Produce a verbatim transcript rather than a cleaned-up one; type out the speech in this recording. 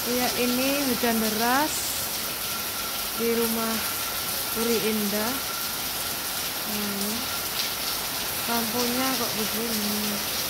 Ya, ini hujan deras di rumah Puri Indah. Nah, ini lampunya kok begini.